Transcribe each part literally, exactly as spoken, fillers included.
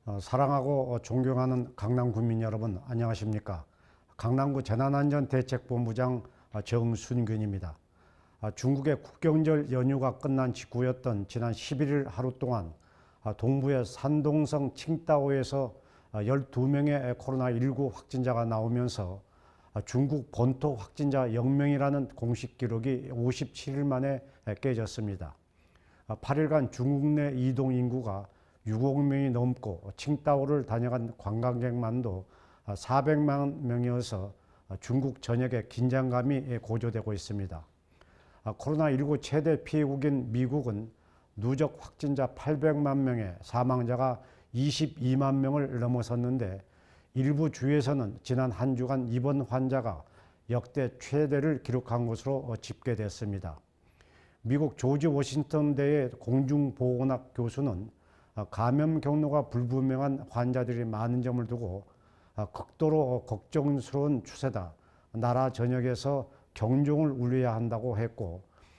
어, 사랑하고 존경하는 강남 국민 여러분, 안녕하십니까? 강남구 재난안전대책본부장 정순균입니다. 중국의 국경절 연휴가 끝난 직후였던 지난 십일 일 하루 동안 동부의 산동성 칭다오에서 열두 명의 코로나 일구 확진자가 나오면서 중국 본토 확진자 영 명이라는 공식 기록이 오십칠 일 만에 깨졌습니다. 팔 일간 중국 내 이동 인구가 육억 명이 넘고 칭다오를 다녀간 관광객만도 사백만 명이어서 중국 전역에 긴장감이 고조되고 있습니다. 코로나 일구 최대 피해국인 미국은 누적 확진자 팔백만 명에 사망자가 이십이만 명을 넘어섰는데 일부 주에서는 지난 한 주간 입원 환자가 역대 최대를 기록한 것으로 집계됐습니다. 미국 조지 워싱턴대의 공중보건학 교수는 감염 경로가 불분명한 환자들이 많은 점을 두고 극도로 걱정스러운 추세다. 나라 전역에서 경종을 울려야 한다고 했고,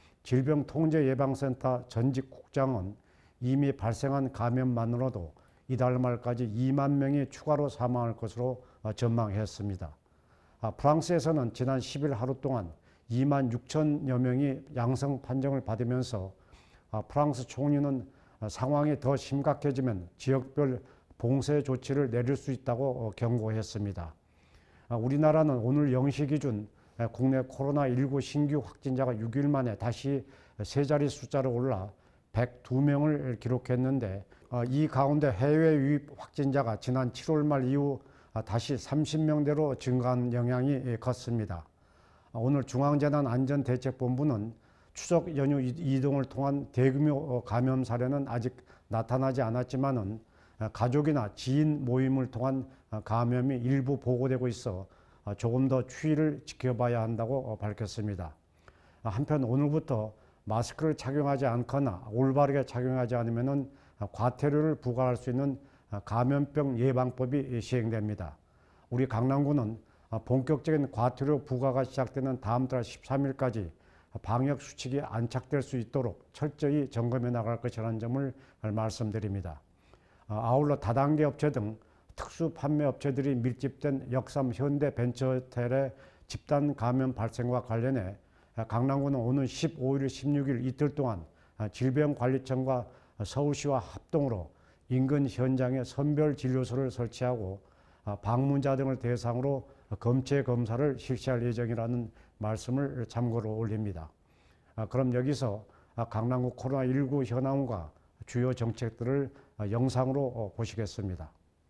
질병통제예방센터 전직 국장은 이미 발생한 감염만으로도 이달 말까지 이만 명이 추가로 사망할 것으로 전망했습니다. 프랑스에서는 지난 십 일 하루 동안 이만 육천여 명이 양성 판정을 받으면서 프랑스 총리는 상황이 더 심각해지면 지역별 봉쇄 조치를 내릴 수 있다고 경고했습니다. 우리나라는 오늘 영 시 기준 국내 코로나 일구 신규 확진자가 육 일 만에 다시 세 자리 숫자로 올라 백이 명을 기록했는데, 이 가운데 해외 유입 확진자가 지난 칠월 말 이후 다시 삼십 명대로 증가한 영향이 컸습니다. 오늘 중앙재난안전대책본부는 추석 연휴 이동을 통한 대규모 감염 사례는 아직 나타나지 않았지만은 가족이나 지인 모임을 통한 감염이 일부 보고되고 있어 조금 더 추이를 지켜봐야 한다고 밝혔습니다. 한편 오늘부터 마스크를 착용하지 않거나 올바르게 착용하지 않으면은 과태료를 부과할 수 있는 감염병 예방법이 시행됩니다. 우리 강남구는 본격적인 과태료 부과가 시작되는 다음 달 십삼 일까지 방역 수칙이 안착될 수 있도록 철저히 점검해 나갈 것이라는 점을 말씀드립니다. 아울러 다단계 업체 등 특수 판매 업체들이 밀집된 역삼 현대벤처호텔의 집단 감염 발생과 관련해 강남구는 오는 십오 일, 십육 일 이틀 동안 질병관리청과 서울시와 합동으로 인근 현장에 선별진료소를 설치하고 방문자 등을 대상으로 검체 검사를 실시할 예정이라는 말씀을 참고로 올립니다. 그럼 여기서 강남구 코로나 일구 현황과 주요 정책들을 영상으로 보시겠습니다.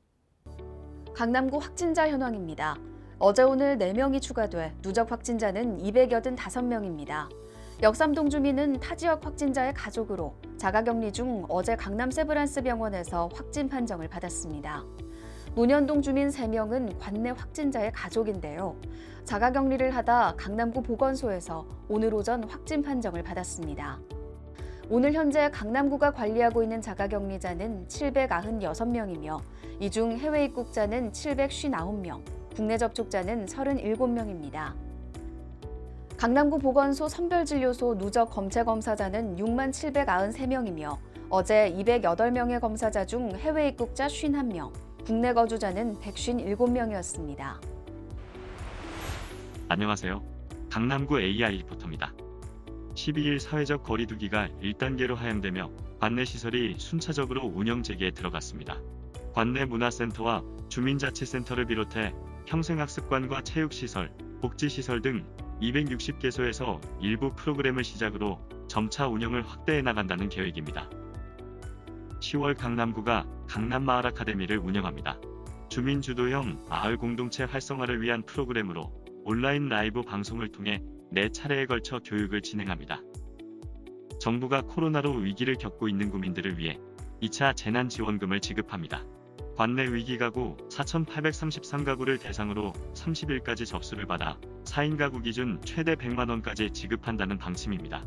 강남구 확진자 현황입니다. 어제 오늘 네 명이 추가돼 누적 확진자는 이백팔십오 명입니다. 역삼동 주민은 타 지역 확진자의 가족으로 자가격리 중 어제 강남 세브란스 병원에서 확진 판정을 받았습니다. 논현동 주민 세 명은 관내 확진자의 가족인데요. 자가격리를 하다 강남구 보건소에서 오늘 오전 확진 판정을 받았습니다. 오늘 현재 강남구가 관리하고 있는 자가격리자는 칠백구십육 명이며 이 중 해외 입국자는 칠백오십구 명, 국내 접촉자는 삼십칠 명입니다. 강남구 보건소 선별진료소 누적 검체 검사자는 육만 칠백구십삼 명이며 어제 이백팔 명의 검사자 중 해외 입국자 오십일 명, 국내 거주자는 백오십칠 명이었습니다. 안녕하세요. 강남구 에이아이 리포터입니다. 십이 일 사회적 거리 두기가 일 단계로 하향되며 관내 시설이 순차적으로 운영 재개에 들어갔습니다. 관내 문화센터와 주민자치센터를 비롯해 평생학습관과 체육시설, 복지시설 등 이백육십 개소에서 일부 프로그램을 시작으로 점차 운영을 확대해 나간다는 계획입니다. 시월 강남구가 강남마을 아카데미를 운영합니다. 주민 주도형 마을 공동체 활성화를 위한 프로그램으로 온라인 라이브 방송을 통해 네 차례에 걸쳐 교육을 진행합니다. 정부가 코로나로 위기를 겪고 있는 구민들을 위해 이 차 재난지원금을 지급합니다. 관내 위기가구 사천팔백삼십삼 가구를 대상으로 삼십 일까지 접수를 받아 사 인 가구 기준 최대 백만 원까지 지급한다는 방침입니다.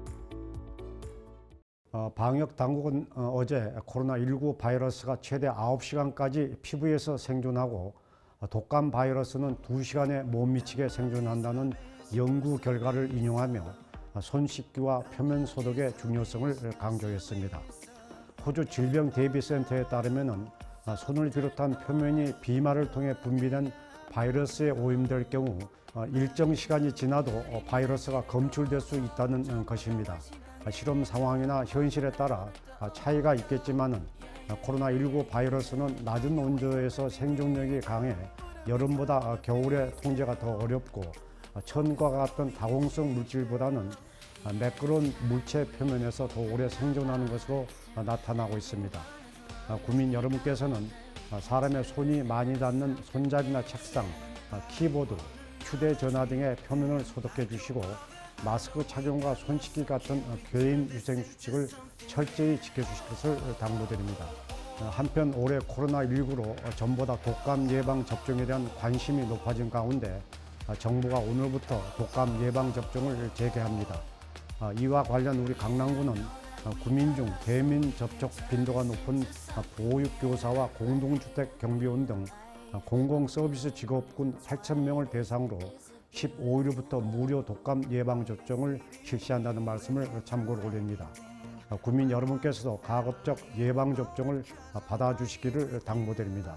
어, 방역 당국은 어, 어제 코로나 일구 바이러스가 최대 아홉 시간까지 피부에서 생존하고 어, 독감 바이러스는 두 시간에 못 미치게 생존한다는 연구 결과를 인용하며 손 씻기와 표면 소독의 중요성을 강조했습니다. 호주 질병대비센터에 따르면 아, 손을 비롯한 표면이 비말을 통해 분비된 바이러스에 오염될 경우 어, 일정 시간이 지나도 어, 바이러스가 검출될 수 있다는 어, 것입니다. 아, 실험 상황이나 현실에 따라 아, 차이가 있겠지만은 아, 코로나십구 바이러스는 낮은 온도에서 생존력이 강해 여름보다 아, 겨울에 통제가 더 어렵고 아, 천과 같은 다공성 물질보다는 아, 매끄러운 물체 표면에서 더 오래 생존하는 것으로 아, 나타나고 있습니다. 아, 국민 여러분께서는 아, 사람의 손이 많이 닿는 손잡이나 책상, 아, 키보드, 휴대전화 등의 표면을 소독해 주시고 마스크 착용과 손 씻기 같은 어, 개인 위생 수칙을 철저히 지켜주실 것을 당부드립니다. 어, 한편 올해 코로나십구로 어, 전보다 독감 예방 접종에 대한 관심이 높아진 가운데 아, 정부가 오늘부터 독감 예방 접종을 재개합니다. 아, 이와 관련 우리 강남구는 어, 구민 중 대면 접촉 빈도가 높은 어, 보육교사와 공동주택 경비원 등 어, 공공서비스 직업군 팔천 명을 대상으로 십오 일부터 무료 독감 예방접종을 실시한다는 말씀을 참고로 올립니다. 어, 국민 여러분께서도 가급적 예방접종을 어, 받아주시기를 당부드립니다.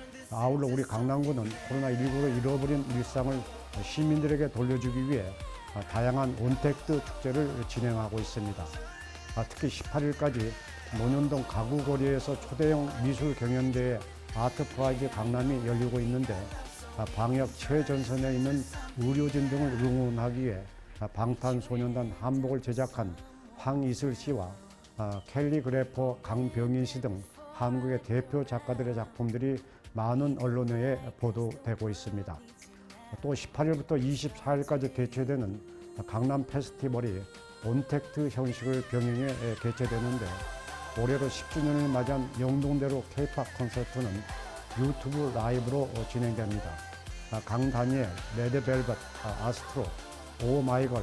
아울러 우리 강남구는 코로나십구로 잃어버린 일상을 시민들에게 돌려주기 위해 어, 다양한 온택트 축제를 진행하고 있습니다. 아, 특히 십팔 일까지 논현동 가구거리에서 초대형 미술 경연대회 아트 프라이즈 강남이 열리고 있는데 아, 방역 최전선에 있는 의료진 등을 응원하기 위해 아, 방탄소년단 한복을 제작한 황이슬 씨와 아, 캘리그래퍼 강병인 씨 등 한국의 대표 작가들의 작품들이 많은 언론에 보도되고 있습니다. 또 십팔 일부터 이십사 일까지 개최되는 강남 페스티벌이 온택트 형식을 병행해 개최되는데 올해로 십 주년을 맞이한 영동대로 케이팝 콘서트는 유튜브 라이브로 진행됩니다. 강다니엘, 레드벨벳, 아스트로, 오마이걸,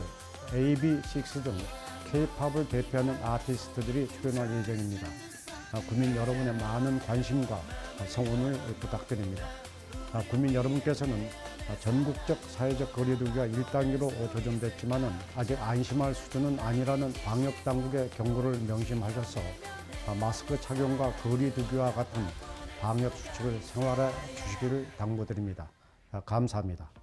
에이비식스 등 케이팝을 대표하는 아티스트들이 출연할 예정입니다. 국민 여러분의 많은 관심과 성원을 부탁드립니다. 국민 여러분께서는 전국적 사회적 거리두기가 일 단계로 조정됐지만 아직 안심할 수준은 아니라는 방역당국의 경고를 명심하셔서 마스크 착용과 거리두기와 같은 방역 수칙을 생활해 주시기를 당부드립니다. 감사합니다.